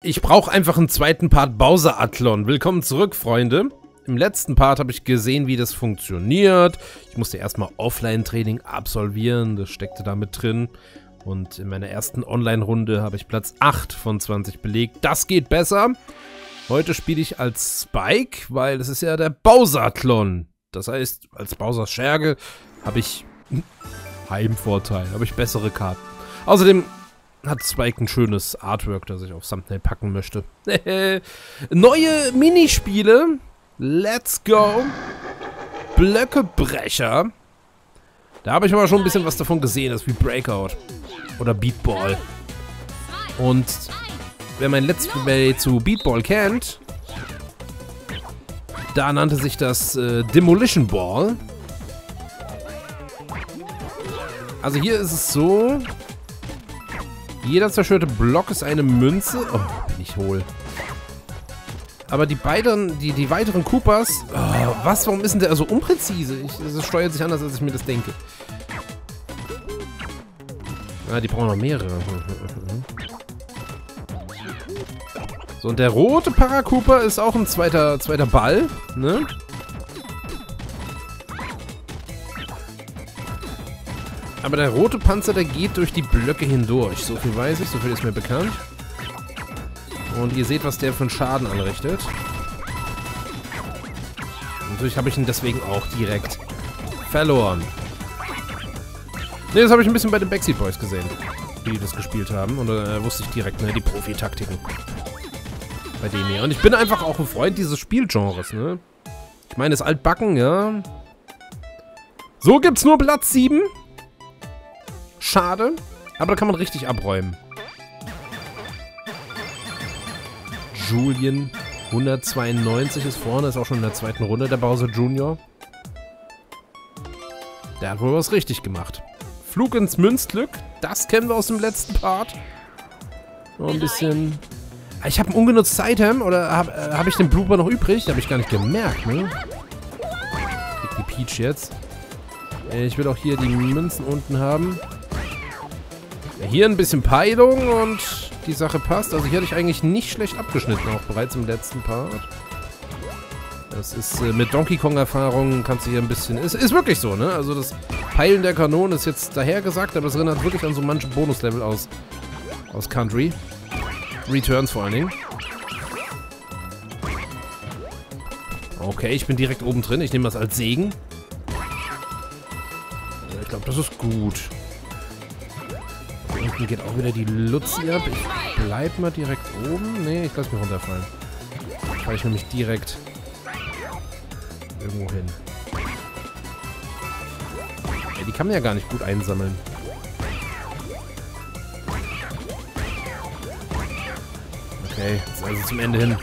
Ich brauche einfach einen zweiten Part Bowser-Athlon. Willkommen zurück, Freunde. Im letzten Part habe ich gesehen, wie das funktioniert. Ich musste erstmal Offline-Training absolvieren. Das steckte da mit drin. Und in meiner ersten Online-Runde habe ich Platz 8 von 20 belegt. Das geht besser. Heute spiele ich als Spike, weil das ist ja der Bowser-Athlon. Das heißt, als Bowsers Scherge habe ich Heimvorteil, habe ich bessere Karten. Außerdem hat Spike ein schönes Artwork, das ich auf Thumbnail packen möchte. Neue Minispiele. Let's go. Blöckebrecher. Da habe ich aber schon ein bisschen was davon gesehen. Das ist wie Breakout. Oder Beatball. Und wer mein Let's Play zu Beatball kennt, da nannte sich das Demolition Ball. Also hier ist es so: Jeder zerstörte Block ist eine Münze. Oh, bin ich hohl. Aber die weiteren Koopas. Oh, was? Warum ist denn der so unpräzise? Das steuert sich anders, als ich mir das denke. Ah, die brauchen noch mehrere. So, und der rote Paracooper ist auch ein zweiter Ball, ne? Aber der rote Panzer, der geht durch die Blöcke hindurch. So viel weiß ich, so viel ist mir bekannt. Und ihr seht, was der für einen Schaden anrichtet. Natürlich habe ich ihn deswegen auch direkt verloren. Ne, das habe ich ein bisschen bei den Backstreet Boys gesehen, die das gespielt haben. Und da wusste ich direkt, ne, die Profi-Taktiken. Bei dem hier. Und ich bin einfach auch ein Freund dieses Spielgenres, ne? Ich meine, das ist altbacken, ja. So gibt's nur Platz 7. Schade. Aber da kann man richtig abräumen. Julian 192 ist vorne, ist auch schon in der zweiten Runde, der Bowser Junior. Der hat wohl was richtig gemacht. Flug ins Münzglück, das kennen wir aus dem letzten Part. Noch ein bisschen. Ich habe ein ungenutztes Item, oder hab ich den Blooper noch übrig? Habe ich gar nicht gemerkt, ne? Krieg die Peach jetzt. Ich will auch hier die Münzen unten haben. Ja, hier ein bisschen Peilung und die Sache passt. Also hier hatte ich eigentlich nicht schlecht abgeschnitten, auch bereits im letzten Part. Das ist mit Donkey Kong Erfahrung kannst du hier ein bisschen... Ist wirklich so, ne? Also das Peilen der Kanonen ist jetzt dahergesagt, aber es erinnert wirklich an so manche Bonuslevel aus Country. Returns vor allen Dingen. Okay, ich bin direkt oben drin. Ich nehme das als Segen. Ich glaube, das ist gut. Hinten geht auch wieder die Luzi ab. Ich bleib mal direkt oben. Nee, ich lasse mich runterfallen. Dann fahre ich nämlich direkt irgendwo hin. Ja, die kann man ja gar nicht gut einsammeln. Okay, jetzt also zum Ende hin.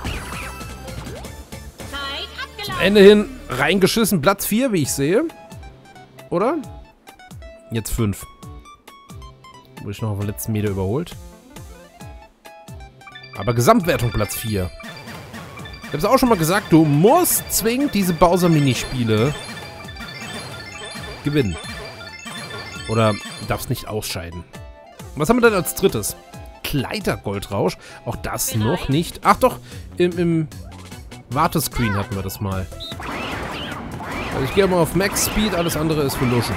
Zum Ende hin reingeschissen. Platz 4, wie ich sehe. Oder? Jetzt 5. Wurde ich noch auf den letzten Meter überholt. Aber Gesamtwertung Platz 4. Ich habe es auch schon mal gesagt, du musst zwingend diese Bowser-Minispiele gewinnen. Oder du darfst nicht ausscheiden. Was haben wir denn als drittes? Kleidergoldrausch. Auch das noch nicht. Ach doch, im Wartescreen hatten wir das mal. Also ich gehe mal auf Max Speed, alles andere ist für Luschen.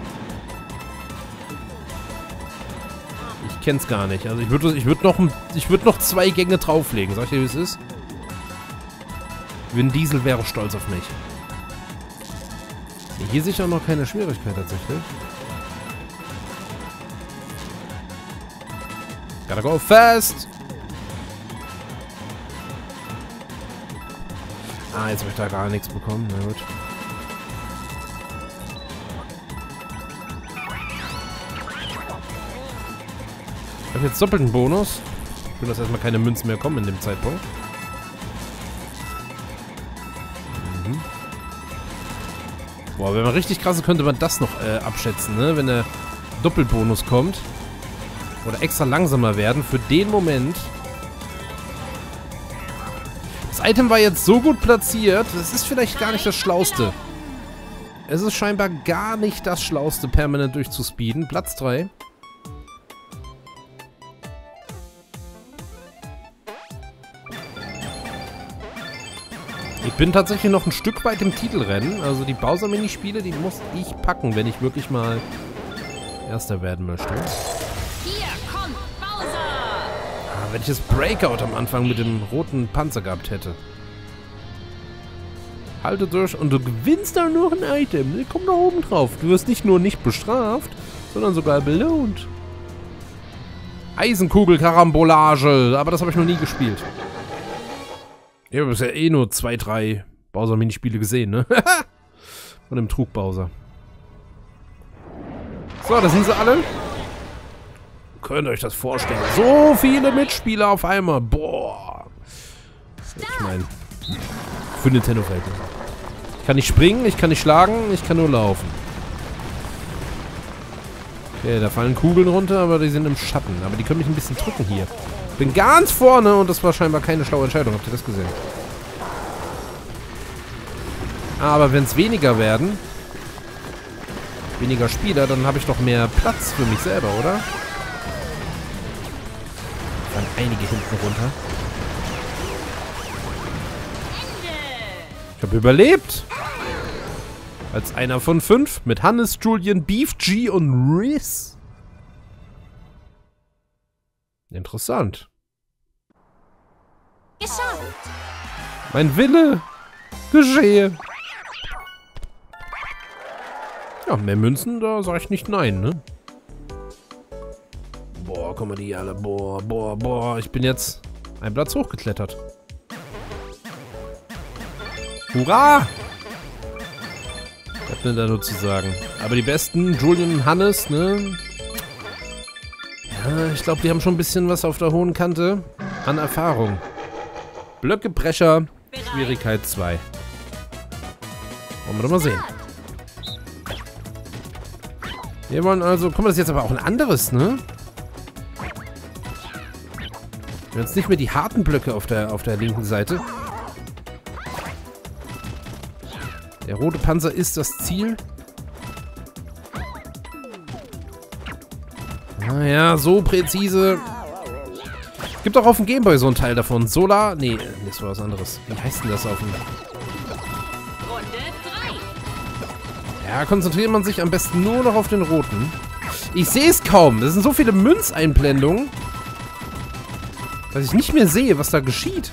Ich kenn's gar nicht. Also ich würd noch 2 Gänge drauflegen. Sag ich dir, wie es ist? Vin Diesel wäre stolz auf mich. Hier sehe ich auch noch keine Schwierigkeit tatsächlich. Gotta go fast! Ah, jetzt habe ich da gar nichts bekommen. Na gut. Ich habe jetzt doppelten Bonus. Ich will, dass erstmal keine Münzen mehr kommen in dem Zeitpunkt. Mhm. Boah, wenn man richtig krass ist, könnte man das noch abschätzen, ne? Wenn der Doppelbonus kommt. Oder extra langsamer werden für den Moment. Das Item war jetzt so gut platziert, das ist vielleicht gar nicht das Schlauste. Es ist scheinbar gar nicht das Schlauste, permanent durchzuspeeden. Platz 3. Ich bin tatsächlich noch ein Stück weit im Titelrennen. Also die Bowser-Minispiele, die muss ich packen, wenn ich wirklich mal Erster werden möchte. Hier kommt Bowser! Ah, wenn ich das Breakout am Anfang mit dem roten Panzer gehabt hätte. Halte durch und du gewinnst dann noch ein Item. Komm da oben drauf. Du wirst nicht nur nicht bestraft, sondern sogar belohnt. Eisenkugel-Karambolage. Aber das habe ich noch nie gespielt. Ich habe bisher eh nur 2, 3 Bowser-Minispiele gesehen, ne? Von dem Trug-Bowser. So, da sind sie alle. Könnt ihr euch das vorstellen? So viele Mitspieler auf einmal. Boah. Ich meine, für Nintendo-Verhältnisse. Ich kann nicht springen, ich kann nicht schlagen, ich kann nur laufen. Okay, da fallen Kugeln runter, aber die sind im Schatten. Aber die können mich ein bisschen drücken hier. Ich bin ganz vorne und das war scheinbar keine schlaue Entscheidung. Habt ihr das gesehen? Aber wenn es weniger werden, weniger Spieler, dann habe ich doch mehr Platz für mich selber, oder? Dann einige hinten runter. Ich habe überlebt. Als einer von 5 mit Hannes, Julian, Beef G und Riz. Interessant. Geschafft! Mein Wille geschehe. Ja, mehr Münzen, da sage ich nicht nein, ne? Boah, guck mal die alle. Boah, boah, boah. Ich bin jetzt einen Platz hochgeklettert. Hurra! Was denn da nur zu sagen? Aber die besten, Julian und Hannes, ne? Ja, ich glaube, die haben schon ein bisschen was auf der hohen Kante an Erfahrung. Blöckebrecher, Schwierigkeit 2. Wollen wir doch mal sehen. Wir wollen also... Guck mal, das ist jetzt aber auch ein anderes, ne? Wir haben jetzt nicht mehr die harten Blöcke auf der linken Seite. Der rote Panzer ist das Ziel. Naja, so präzise. Gibt auch auf dem Gameboy so ein Teil davon. Solar... Nee, das war was anderes. Wie heißt denn das auf dem... Runde 3. Ja, konzentriert man sich am besten nur noch auf den roten. Ich sehe es kaum. Das sind so viele Münzeinblendungen, dass ich nicht mehr sehe, was da geschieht.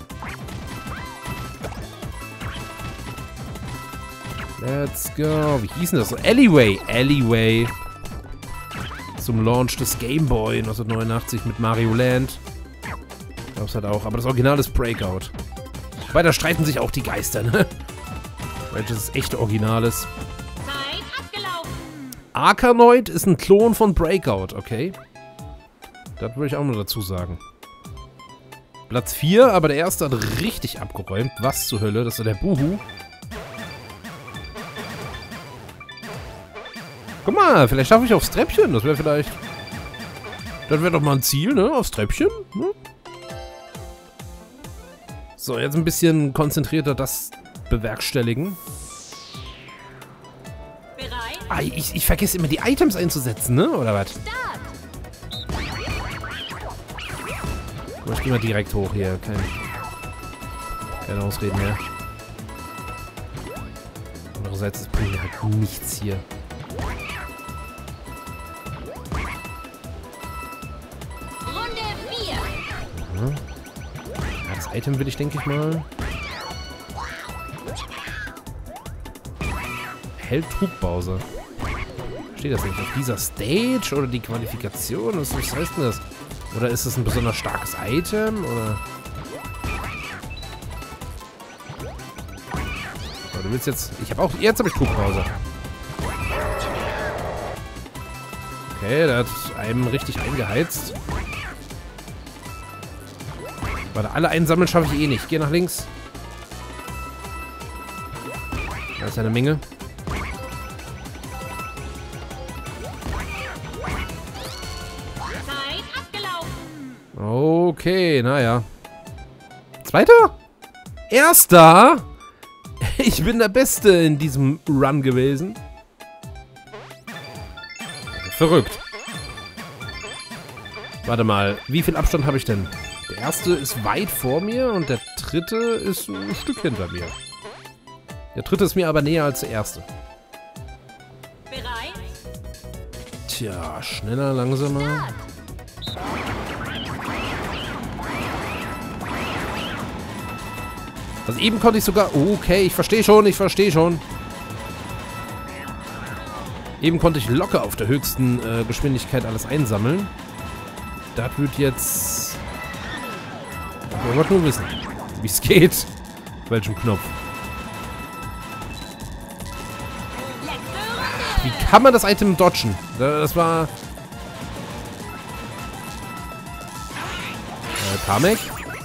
Let's go. Wie hieß denn das so? Alleyway. Alleyway. Zum Launch des Game Boy 1989 mit Mario Land. Gab's halt auch. Aber das Original ist Breakout. Wobei, da streiten sich auch die Geister, ne? Welches das echte Original ist. Zeit abgelaufen. Arkanoid ist ein Klon von Breakout, okay? Das würde ich auch noch dazu sagen. Platz 4, aber der erste hat richtig abgeräumt. Was zur Hölle? Das ist der Buhu. Guck mal, vielleicht schaffe ich aufs Treppchen. Das wäre vielleicht... Das wäre doch mal ein Ziel, ne? Aufs Treppchen. Hm? So, jetzt ein bisschen konzentrierter das bewerkstelligen. Bereit? Ah, ich vergesse immer die Items einzusetzen, ne? Oder was? Ich gehe mal direkt hoch hier. Keine Ausreden mehr. Andererseits, es bringt mir halt nichts hier. Runde 4. Ja, das Item will ich, denke ich mal. Held Trug-Bowser. Steht das nicht auf dieser Stage oder die Qualifikation? Was heißt denn das? Oder ist das ein besonders starkes Item? Oder? Oh, du willst jetzt... Ich habe auch... Jetzt habe ich Trug-Bowser. Okay, der hat einem richtig eingeheizt. Warte, alle einsammeln schaffe ich eh nicht. Geh nach links. Da ist eine Menge. Zeit abgelaufen. Okay, naja. Zweiter? Erster? Ich bin der Beste in diesem Run gewesen. Verrückt. Warte mal, wie viel Abstand habe ich denn? Der erste ist weit vor mir und der dritte ist ein Stück hinter mir. Der dritte ist mir aber näher als der erste. Bereit? Tja, schneller, langsamer. Also eben konnte ich sogar... Oh, okay, ich verstehe schon, Eben konnte ich locker auf der höchsten Geschwindigkeit alles einsammeln. Das wird jetzt... Ich wollte nur wissen, wie es geht. Auf welchem Knopf. Wie kann man das Item dodgen? Das war... Kamek?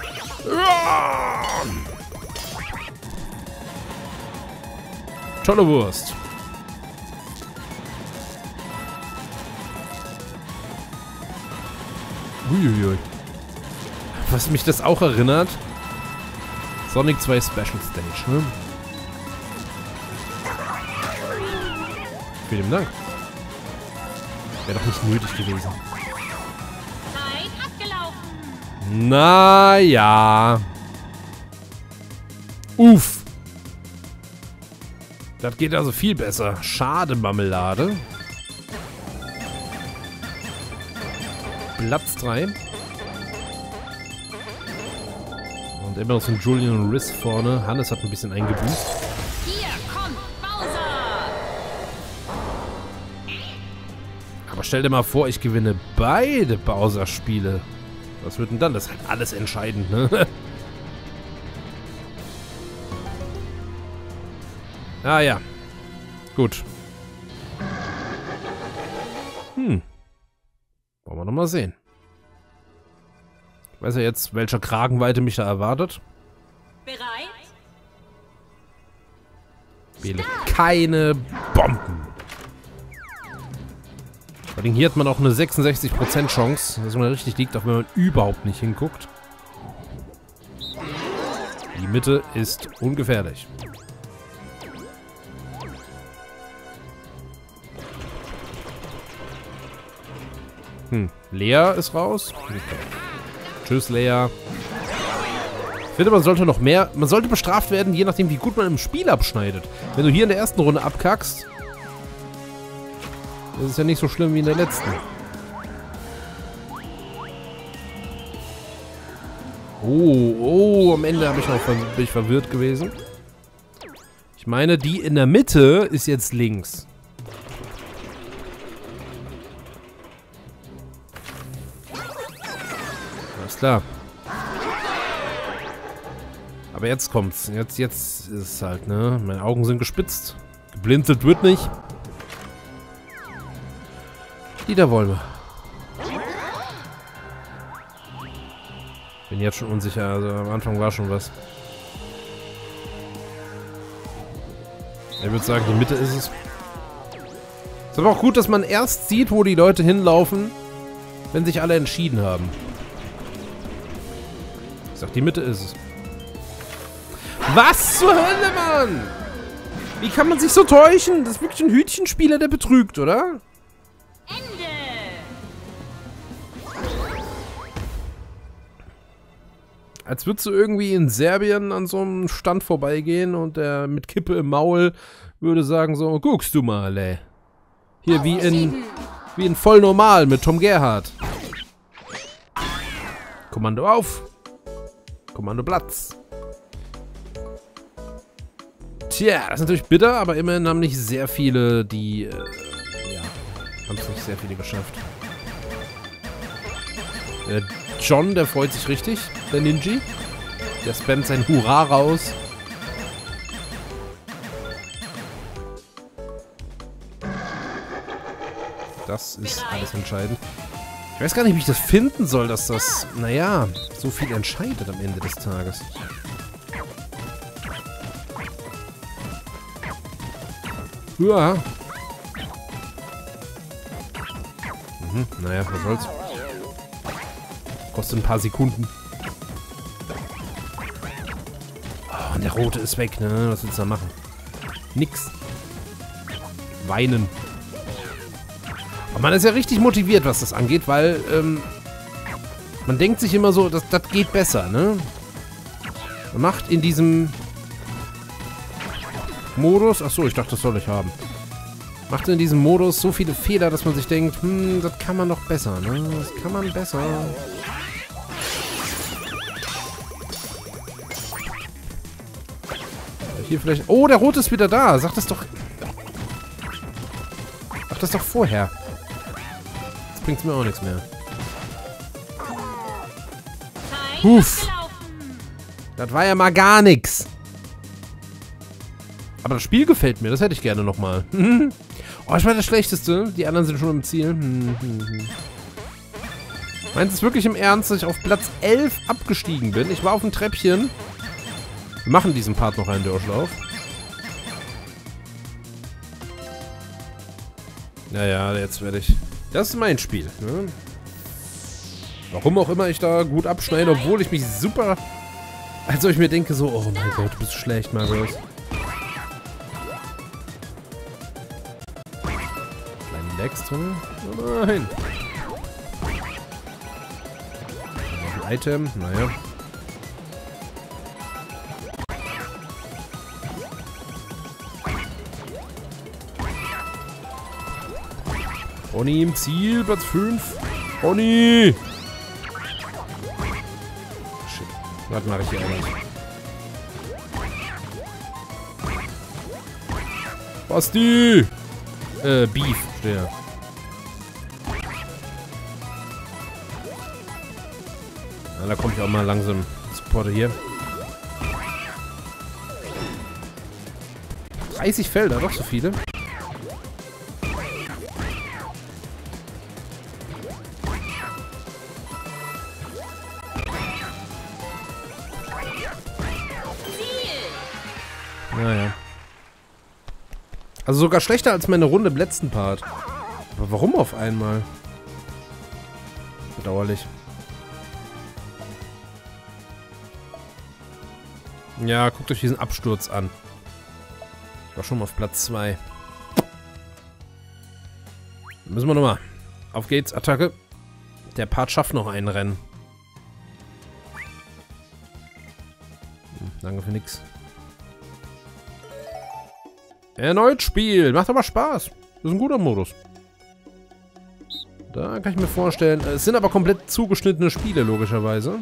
Tolle Wurst. Uiuiui. Was mich das auch erinnert. Sonic 2 Special Stage, ne? Vielen Dank. Wäre doch nicht nötig gewesen. Zeit abgelaufen. Naja. Uff. Das geht also viel besser. Schade, Marmelade. Platz 3. Und immer noch so ein Julian und Riz vorne. Hannes hat ein bisschen eingebüßt. Hier kommt Bowser. Aber stell dir mal vor, ich gewinne beide Bowser-Spiele. Was wird denn dann? Das ist halt alles entscheidend, ne? Ah ja. Gut. Wollen wir noch mal sehen. Ich weiß ja jetzt, welcher Kragenweite mich da erwartet. Bereit? Wähle keine Bomben. Vor allem hier hat man auch eine 66% Chance, dass man richtig liegt, auch wenn man überhaupt nicht hinguckt. Die Mitte ist ungefährlich. Lea ist raus. Okay. Tschüss, Lea. Ich finde, man sollte noch mehr... Man sollte bestraft werden, je nachdem, wie gut man im Spiel abschneidet. Wenn du hier in der ersten Runde abkackst, das ist ja nicht so schlimm wie in der letzten. Oh, am Ende bin ich verwirrt gewesen. Ich meine, die in der Mitte ist jetzt links. Alles klar. Aber jetzt kommt's. Jetzt ist es halt, ne? Meine Augen sind gespitzt. Geblinzelt wird nicht. Die da wollen wir. Bin jetzt schon unsicher. Also am Anfang war schon was. Ich würde sagen, die Mitte ist es. Ist aber auch gut, dass man erst sieht, wo die Leute hinlaufen, wenn sich alle entschieden haben. Ich sag, die Mitte ist es. Was zur Hölle, Mann? Wie kann man sich so täuschen? Das ist wirklich ein Hütchenspieler, der betrügt, oder? Ende. Als würdest du irgendwie in Serbien an so einem Stand vorbeigehen und der mit Kippe im Maul würde sagen so, guckst du mal, ey. Hier wie in Voll Normal mit Tom Gerhardt. Kommando auf. Kommando Platz. Tja, das ist natürlich bitter, aber immerhin haben nicht sehr viele, die, ja, haben es nicht sehr viele geschafft. Der John, der freut sich richtig, der Ninja. Der spammt sein Hurra raus. Das ist alles entscheidend. Ich weiß gar nicht, wie ich das finden soll, dass das, naja, so viel entscheidet am Ende des Tages. Ja. Naja, was soll's. Kostet ein paar Sekunden. Oh, und der rote ist weg, ne? Was willst du da machen? Nix. Weinen. Aber man ist ja richtig motiviert, was das angeht, weil, Man denkt sich immer so, das geht besser, ne? Man macht in diesem Modus... Achso, ich dachte, das soll ich haben. Macht in diesem Modus so viele Fehler, dass man sich denkt, das kann man noch besser, ne? Das kann man besser. Hier vielleicht... Oh, der Rote ist wieder da. Sag das doch... Sag das doch vorher. Jetzt bringt's mir auch nichts mehr. Uff. Das war ja mal gar nichts. Aber das Spiel gefällt mir. Das hätte ich gerne nochmal. Oh, ich war das Schlechteste. Die anderen sind schon im Ziel. Meinst du es wirklich im Ernst, dass ich auf Platz 11 abgestiegen bin? Ich war auf dem Treppchen. Wir machen diesen Part noch einen Durchlauf. Naja, jetzt werde ich... Das ist mein Spiel. Ne? Warum auch immer ich da gut abschneide, obwohl ich mich super... Also ich mir denke so, oh mein Gott, du bist schlecht, Markus. Kleinen Lex drin. Oh nein. Noch ein Item, naja. Bonnie im Ziel, Platz 5. Bonnie! Shit. Was mache ich hier eigentlich? Basti! Beef, steht ja. Na, da komme ich auch mal langsam. Supporter hier. 30 Felder, doch so viele. Naja. Also sogar schlechter als meine Runde im letzten Part. Aber warum auf einmal? Bedauerlich. Ja, guckt euch diesen Absturz an. Ich war schon mal auf Platz 2. Müssen wir nochmal. Auf geht's, Attacke. Der Part schafft noch ein Rennen. Danke für nix. Erneut Spiel. Macht aber Spaß. Das ist ein guter Modus. Da kann ich mir vorstellen. Es sind aber komplett zugeschnittene Spiele, logischerweise.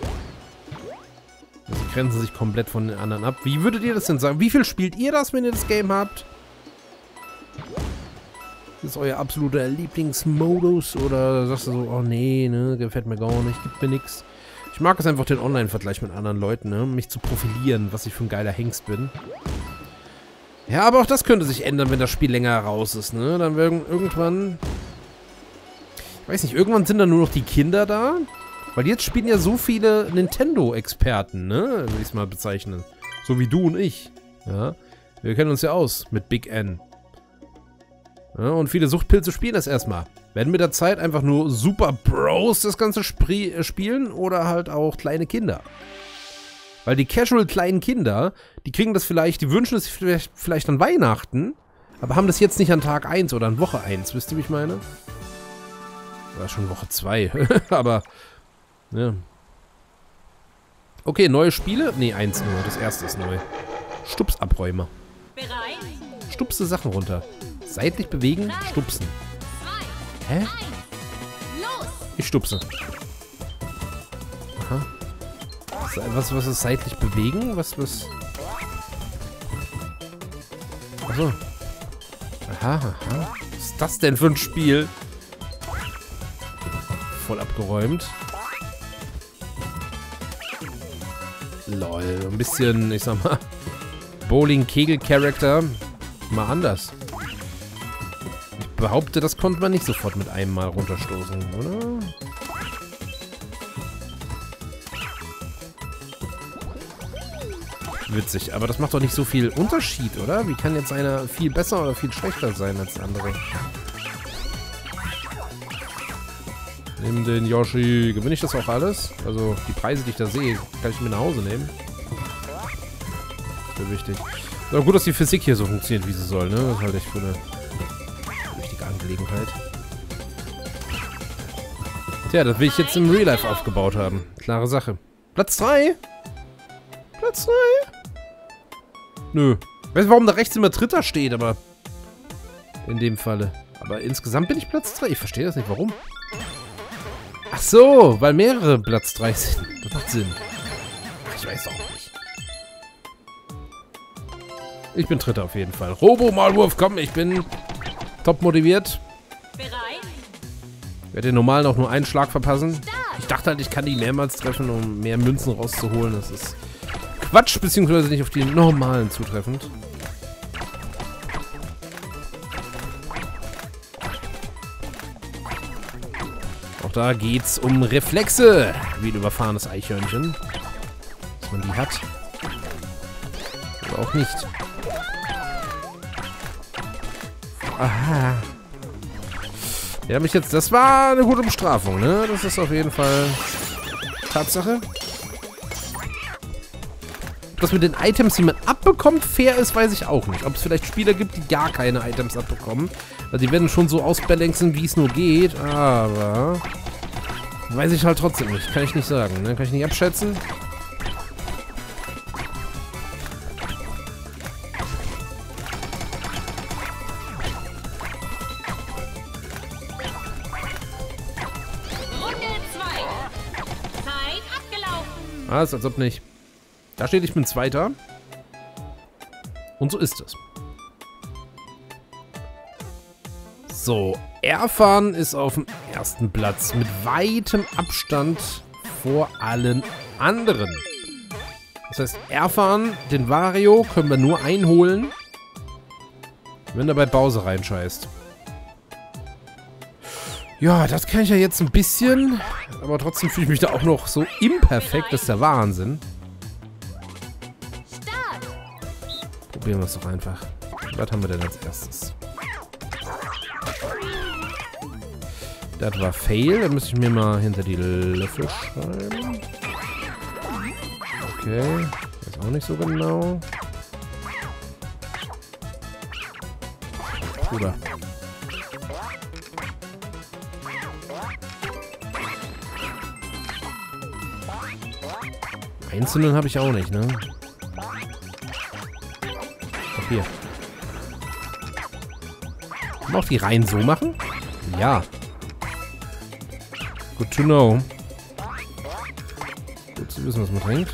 Sie grenzen sich komplett von den anderen ab. Wie würdet ihr das denn sagen? Wie viel spielt ihr das, wenn ihr das Game habt? Das ist euer absoluter Lieblingsmodus? Oder sagst du so, oh nee, ne, gefällt mir gar nicht, gibt mir nix. Ich mag es einfach, den Online-Vergleich mit anderen Leuten, ne? Mich zu profilieren, was ich für ein geiler Hengst bin. Ja, aber auch das könnte sich ändern, wenn das Spiel länger raus ist, ne? Dann werden irgendwann... Ich weiß nicht, irgendwann sind dann nur noch die Kinder da. Weil jetzt spielen ja so viele Nintendo-Experten, ne? Würde ich es mal bezeichnen. So wie du und ich. Ja? Wir kennen uns ja aus mit Big N. Ja, und viele Suchtpilze spielen das erstmal. Werden mit der Zeit einfach nur Super Bros das Ganze spielen oder halt auch kleine Kinder. Weil die casual kleinen Kinder, die kriegen das vielleicht, die wünschen es vielleicht an Weihnachten, aber haben das jetzt nicht an Tag 1 oder an Woche 1, wisst ihr, wie ich meine? Oder schon Woche 2, aber, ja. Okay, neue Spiele? Ne, 1 nur, das erste ist neu. Stupsabräumer. Bereit? Stupse Sachen runter. Seitlich bewegen, stupsen. 2, Hä? 1, los! Ich stupse. Aha. Was ist seitlich bewegen? Was? Achso. Aha, aha. Was ist das denn für ein Spiel? Voll abgeräumt. Lol. Ein bisschen, ich sag mal, Bowling-Kegel-Charakter. Mal anders. Ich behaupte, das konnte man nicht sofort mit einem Mal runterstoßen, oder? Witzig, aber das macht doch nicht so viel Unterschied, oder? Wie kann jetzt einer viel besser oder viel schlechter sein als der andere? Nimm den Yoshi. Gewinne ich das auch alles? Also die Preise, die ich da sehe, kann ich mir nach Hause nehmen. Sehr wichtig. Aber gut, dass die Physik hier so funktioniert, wie sie soll, ne? Das ist halt echt für eine wichtige Angelegenheit. Tja, das will ich jetzt im Real Life aufgebaut haben. Klare Sache. Platz 3? Platz 3? Nö. Ich weiß nicht, warum da rechts immer Dritter steht, aber... In dem Falle. Aber insgesamt bin ich Platz 3. Ich verstehe das nicht. Warum? Ach so, weil mehrere Platz 3 sind. Das macht Sinn. Ach, ich weiß auch nicht. Ich bin Dritter auf jeden Fall. Robo-Maulwurf, komm, ich bin top motiviert. Bereit? Ich werde den normalen auch nur einen Schlag verpassen. Ich dachte halt, ich kann die mehrmals treffen, um mehr Münzen rauszuholen. Das ist Quatsch, beziehungsweise nicht auf die normalen zutreffend. Auch da geht's um Reflexe. Wie ein überfahrenes Eichhörnchen. Dass man die hat. Oder auch nicht. Aha. Ja, mich jetzt... Das war eine gute Bestrafung, ne? Das ist auf jeden Fall Tatsache. Ob das mit den Items, die man abbekommt, fair ist, weiß ich auch nicht. Ob es vielleicht Spieler gibt, die gar keine Items abbekommen. Also die werden schon so ausbalancen, wie es nur geht. Aber... Weiß ich halt trotzdem nicht. Kann ich nicht sagen, ne? Kann ich nicht abschätzen. Ah, ist als ob nicht. Da steht, ich bin Zweiter. Und so ist es. So, Erfahren ist auf dem ersten Platz. Mit weitem Abstand vor allen anderen. Das heißt, Erfahren, den Wario, können wir nur einholen, wenn er bei Bowser reinscheißt. Ja, das kann ich ja jetzt ein bisschen, aber trotzdem fühle ich mich da auch noch so imperfekt, das ist der Wahnsinn. Probieren wir es doch einfach. Was haben wir denn als erstes? Das war Fail, da müsste ich mir mal hinter die Löffel schreiben. Okay, ist auch nicht so genau. Bruder. Einzelnen habe ich auch nicht, ne? Ach, hier. Kann man auch die Reihen so machen? Ja. Good to know. Gut zu wissen, was man trinkt.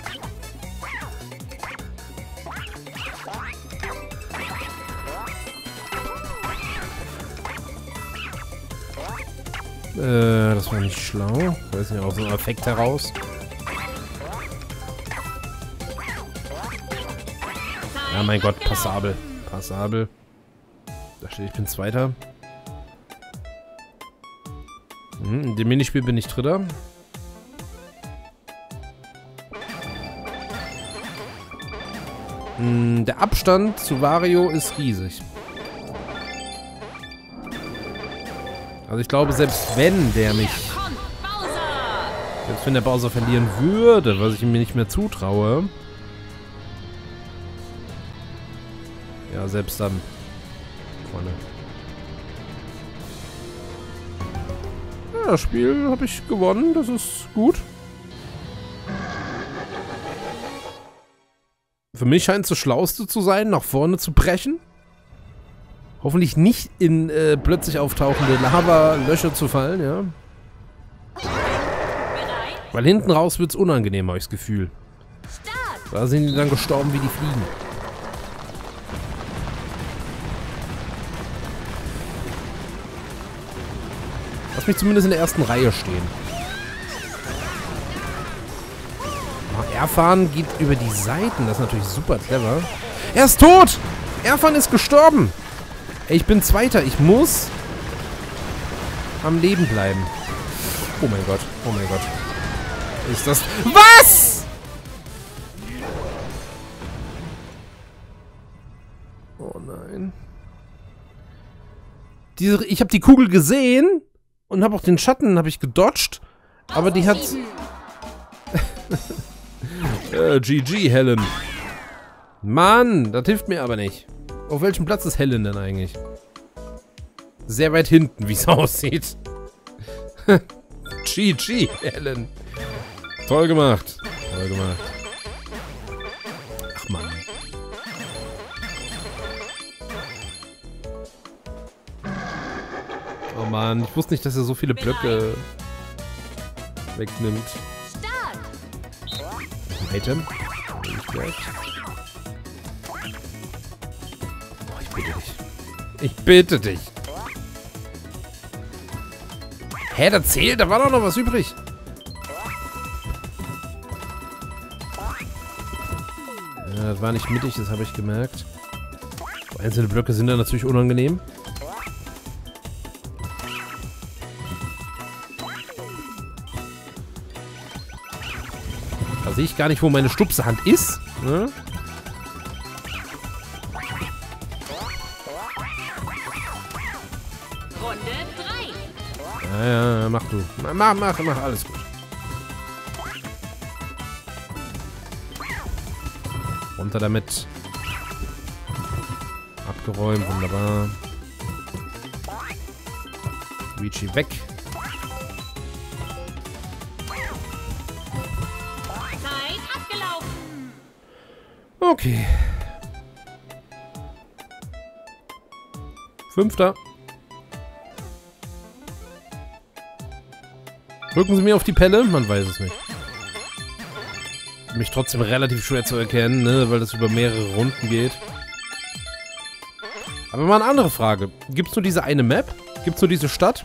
Das war nicht schlau. Da ist ja auch so ein Effekt heraus. Ja, mein Gott, passabel. Passabel. Da steht, ich bin Zweiter. In dem Minispiel bin ich Dritter. Der Abstand zu Wario ist riesig. Also ich glaube, selbst wenn der Bowser verlieren würde, was ich ihm nicht mehr zutraue. Ja, selbst dann. Vorne. Ja, das Spiel habe ich gewonnen. Das ist gut. Für mich scheint es das Schlauste zu sein, nach vorne zu brechen. Hoffentlich nicht in plötzlich auftauchende Lava-Löcher zu fallen, ja. Weil hinten raus wird es unangenehm, habe ich das Gefühl. Da sind die dann gestorben wie die Fliegen. Lass mich zumindest in der ersten Reihe stehen. Erfahren geht über die Seiten. Das ist natürlich super clever. Er ist tot! Erfahren ist gestorben! Ey, ich bin Zweiter. Ich muss am Leben bleiben. Oh mein Gott. Oh mein Gott. Ist das... Was?! Oh nein. Ich habe die Kugel gesehen und habe auch den Schatten habe ich gedodged. Aber die hat... GG, Helen. Mann, das hilft mir aber nicht. Auf welchem Platz ist Helen denn eigentlich? Sehr weit hinten, wie es aussieht. GG, Ellen. Toll gemacht. Toll gemacht. Ach, Mann. Oh, Mann. Ich wusste nicht, dass er so viele Blöcke wegnimmt. Start. Ein Item. Ich gleich. Oh, ich bitte dich. Ich bitte dich. Hä, das zählt? Da war doch noch was übrig. Ja, das war nicht mittig, das habe ich gemerkt. So, einzelne Blöcke sind da natürlich unangenehm. Da sehe ich gar nicht, wo meine Stupsehand ist. Ne? Runde 3. Ja, mach du. Mach, alles gut. Runter damit. Abgeräumt, wunderbar. Luigi weg. Zeit abgelaufen. Okay. 5. Rücken Sie mir auf die Pelle? Man weiß es nicht. Für mich trotzdem relativ schwer zu erkennen, ne, weil das über mehrere Runden geht. Aber mal eine andere Frage. Gibt es nur diese eine Map? Gibt es nur diese Stadt?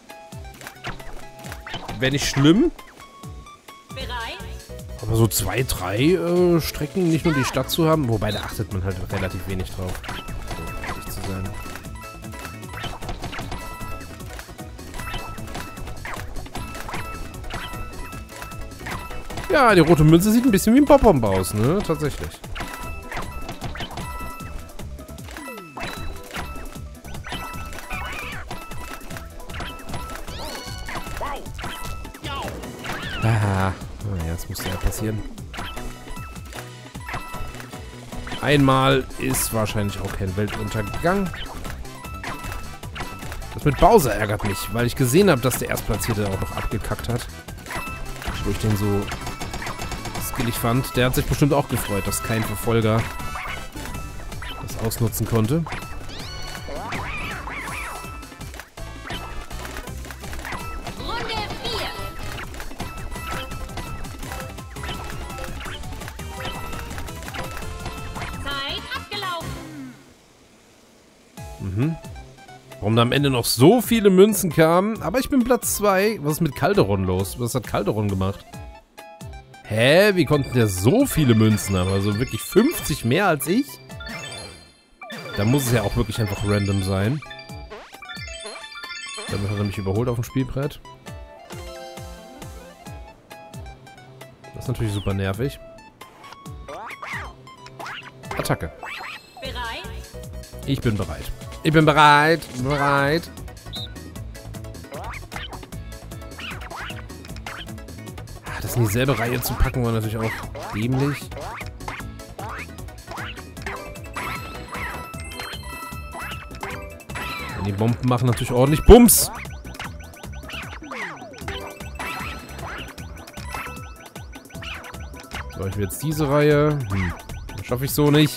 Wäre nicht schlimm. Bereit? Aber so 2, 3 Strecken, nicht nur die Stadt zu haben. Wobei, da achtet man halt relativ wenig drauf. So, ehrlich zu sein. Ja, die rote Münze sieht ein bisschen wie ein Popbomb aus, ne? Tatsächlich. Haha. Oh ja, das musste ja passieren. Einmal ist wahrscheinlich auch kein Weltuntergang. Das mit Bowser ärgert mich, weil ich gesehen habe, dass der Erstplatzierte auch noch abgekackt hat. Wo ich den so skillig fand. Der hat sich bestimmt auch gefreut, dass kein Verfolger das ausnutzen konnte. Runde 4. Zeit abgelaufen. Mhm. Warum da am Ende noch so viele Münzen kamen. Aber ich bin Platz 2. Was ist mit Calderon los? Was hat Calderon gemacht? Hä? Wie konnten der so viele Münzen haben? Also wirklich 50 mehr als ich? Da muss es ja auch wirklich einfach random sein. Damit hat er mich überholt auf dem Spielbrett. Das ist natürlich super nervig. Attacke. Bereit? Ich bin bereit. Ich bin bereit. Bereit. Das in dieselbe Reihe zu packen war natürlich auch dämlich. Und die Bomben machen natürlich ordentlich Bums. So, ich will jetzt diese Reihe. Schaffe ich so nicht.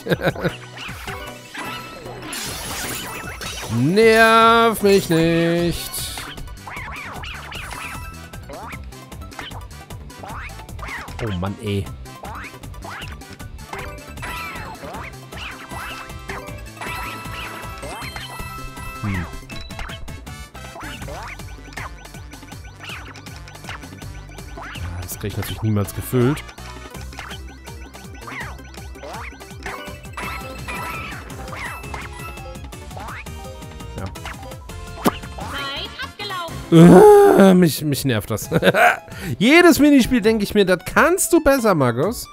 Nerv mich nicht. Oh Mann, ey. Das kriege ich natürlich niemals gefüllt. Ja. Zeit abgelaufen. Mich nervt das. Jedes Minispiel denke ich mir, das kannst du besser, Markus.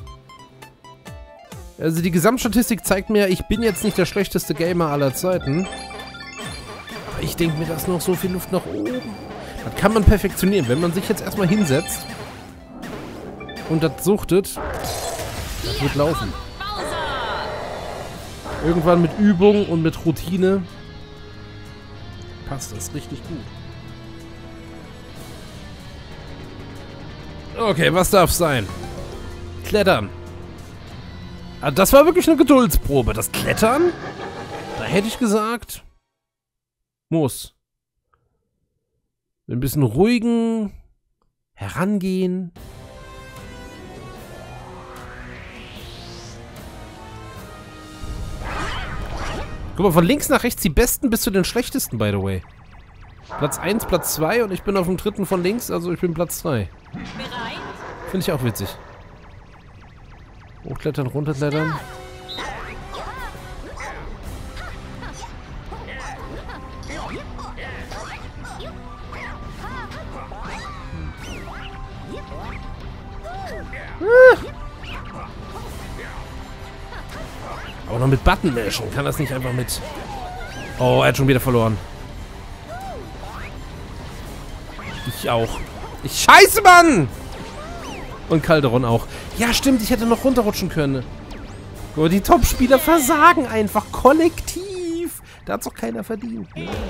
Also die Gesamtstatistik zeigt mir, ich bin jetzt nicht der schlechteste Gamer aller Zeiten. Aber ich denke mir, da ist noch so viel Luft nach oben. Das kann man perfektionieren, wenn man sich jetzt erstmal hinsetzt und das suchtet. Das wird laufen. Bowser. Irgendwann mit Übung und mit Routine passt das richtig gut. Okay, was darf sein? Klettern. Ah, das war wirklich eine Geduldsprobe. Das Klettern? Da hätte ich gesagt, muss. Mit ein bisschen ruhigen Herangehen. Guck mal, von links nach rechts die Besten bis zu den Schlechtesten, by the way. Platz 1, Platz 2 und ich bin auf dem 3. von links, also ich bin Platz 2. Bereit? Finde ich auch witzig. Hochklettern, runterklettern. Aber noch mit Button mashen. Kann das nicht einfach mit... Oh, er hat schon wieder verloren. Ich auch. Ich scheiße, Mann! Und Calderon auch. Ja, stimmt, ich hätte noch runterrutschen können. Aber die Top-Spieler versagen einfach kollektiv. Da hat's doch keiner verdient.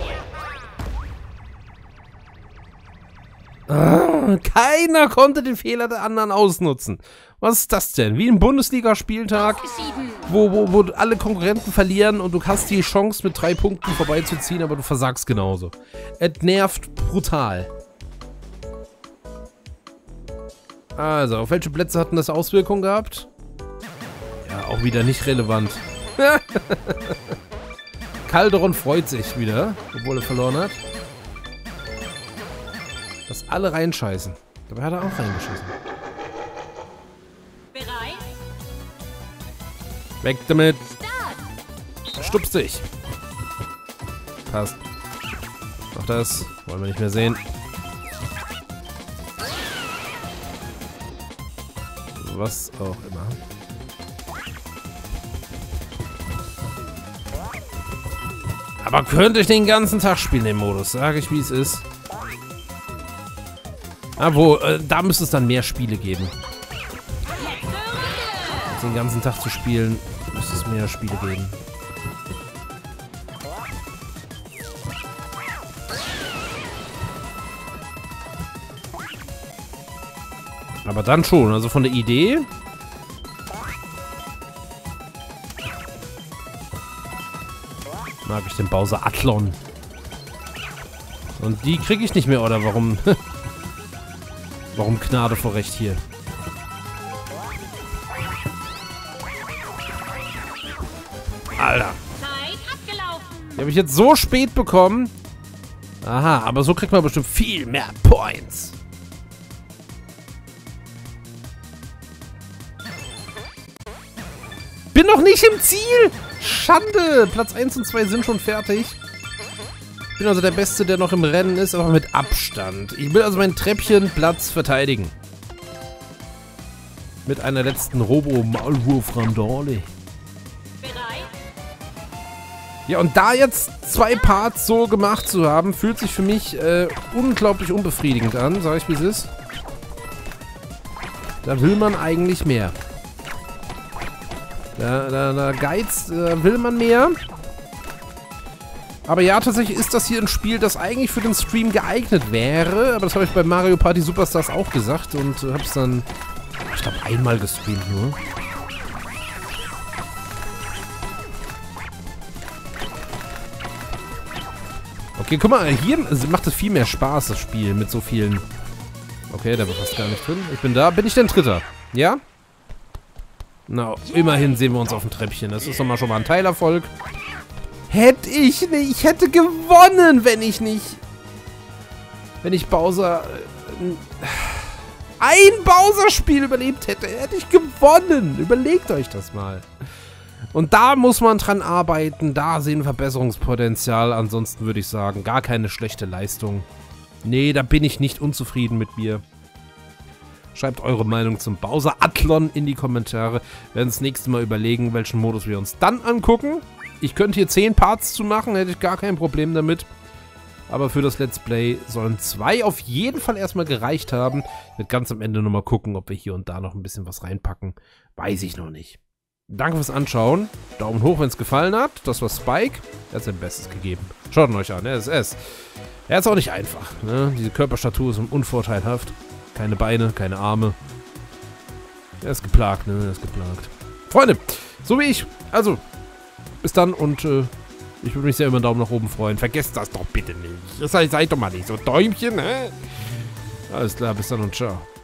Ah, keiner konnte den Fehler der anderen ausnutzen. Was ist das denn? Wie ein Bundesligaspieltag, wo alle Konkurrenten verlieren und du hast die Chance mit 3 Punkten vorbeizuziehen, aber du versagst genauso. Es nervt brutal. Also, auf welche Plätze hatten das Auswirkungen gehabt? Ja, auch wieder nicht relevant. Calderon freut sich wieder, obwohl er verloren hat. Dass alle reinscheißen. Dabei hat er auch reingeschissen. Bereit? Weg damit! Stups dich! Passt. Mach das. Wollen wir nicht mehr sehen. Was auch immer. Aber könnte ich den ganzen Tag spielen, den Modus. Sage ich, wie es ist. Da müsste es dann mehr Spiele geben. Den ganzen Tag zu spielen, müsste es mehr Spiele geben. Aber dann schon, also von der Idee. Mag ich den Bowser Athlon. Und die kriege ich nicht mehr, oder warum? Warum Gnade vor Recht hier? Alter. Zeit abgelaufen. Die habe ich jetzt so spät bekommen. Aha, aber so kriegt man bestimmt viel mehr Points. Bin noch nicht im Ziel! Schande! Platz 1 und 2 sind schon fertig. Ich bin also der Beste, der noch im Rennen ist, aber mit Abstand. Ich will also meinen Treppchenplatz verteidigen. Mit einer letzten Robo-Maulwurf-Randale. Bereit? Ja, und da jetzt 2 Parts so gemacht zu haben, fühlt sich für mich unglaublich unbefriedigend an, sag ich, wie es ist. Da will man eigentlich mehr. Da geizt, will man mehr. Aber ja, tatsächlich ist das hier ein Spiel, das eigentlich für den Stream geeignet wäre. Aber das habe ich bei Mario Party Superstars auch gesagt und habe es dann, ich glaube, einmal gestreamt nur. Okay, guck mal, hier macht es viel mehr Spaß, das Spiel, mit so vielen... Okay, da war fast gar nicht drin. Ich bin da. Bin ich denn Dritter? Ja? Na, immerhin sehen wir uns auf dem Treppchen. Das ist doch mal schon mal ein Teilerfolg. Hätte ich nicht. Ich hätte gewonnen, wenn ich nicht... Wenn ich Bowser... ein Bowser-Spiel überlebt hätte, hätte ich gewonnen. Überlegt euch das mal. Und da muss man dran arbeiten. Da sehen Verbesserungspotenzial. Ansonsten würde ich sagen, gar keine schlechte Leistung. Nee, da bin ich nicht unzufrieden mit mir. Schreibt eure Meinung zum Bowser Athlon in die Kommentare. Wir werden das nächste Mal überlegen, welchen Modus wir uns dann angucken. Ich könnte hier 10 Parts zu machen, hätte ich gar kein Problem damit. Aber für das Let's Play sollen 2 auf jeden Fall erstmal gereicht haben. Ich werde ganz am Ende nochmal gucken, ob wir hier und da noch ein bisschen was reinpacken. Weiß ich noch nicht. Danke fürs Anschauen. Daumen hoch, wenn es gefallen hat. Das war Spike. Er hat sein Bestes gegeben. Schaut ihn euch an, er ist es. Er ist auch nicht einfach. Ne? Diese Körperstatur ist unvorteilhaft. Keine Beine, keine Arme. Er ist geplagt, ne? Er ist geplagt. Freunde, so wie ich. Also, bis dann und ich würde mich sehr über einen Daumen nach oben freuen. Vergesst das doch bitte nicht. Seid doch mal nicht so Däumchen, ne? Alles klar, bis dann und ciao.